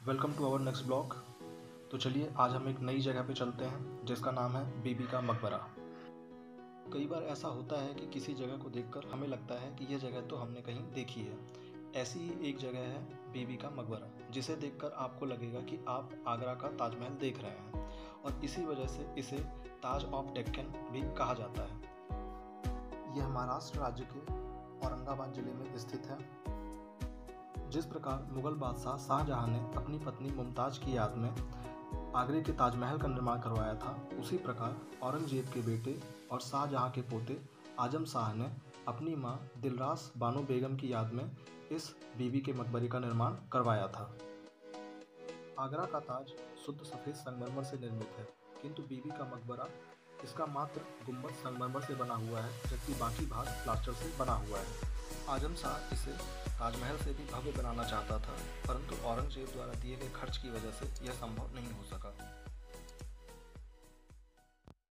Welcome to our next blog. तो चलिए आज हम एक नई जगह पे चलते हैं जिसका नाम है बीबी का मकबरा। कई बार ऐसा होता है कि किसी जगह को देखकर हमें लगता है कि यह जगह तो हमने कहीं देखी है। ऐसी ही एक जगह है बीबी का मकबरा, जिसे देखकर आपको लगेगा कि आप आगरा का ताजमहल देख रहे हैं और इसी वजह से इसे ताज ऑफ डेक्कन भी कहा जाता है। यह महाराष्ट्र राज्य के औरंगाबाद जिले में स्थित है। जिस प्रकार मुगल बादशाह शाहजहां ने अपनी पत्नी मुमताज़ की याद में आगरे के ताजमहल का निर्माण करवाया था, उसी प्रकार औरंगजेब के बेटे और शाहजहां के पोते आजम शाह ने अपनी मां दिलरास बानो बेगम की याद में इस बीबी के मकबरे का निर्माण करवाया था। आगरा का ताज शुद्ध सफ़ेद संगमरमर से निर्मित है, किंतु बीबी का मकबरा इसका मात्र गुंबद संगमरमर से बना हुआ है, जबकि बाकी भाग प्लास्टर से बना हुआ है। आजम शाह इसे ताजमहल से भी भव्य बनाना चाहता था, परंतु औरंगजेब द्वारा दिए गए खर्च की वजह से यह संभव नहीं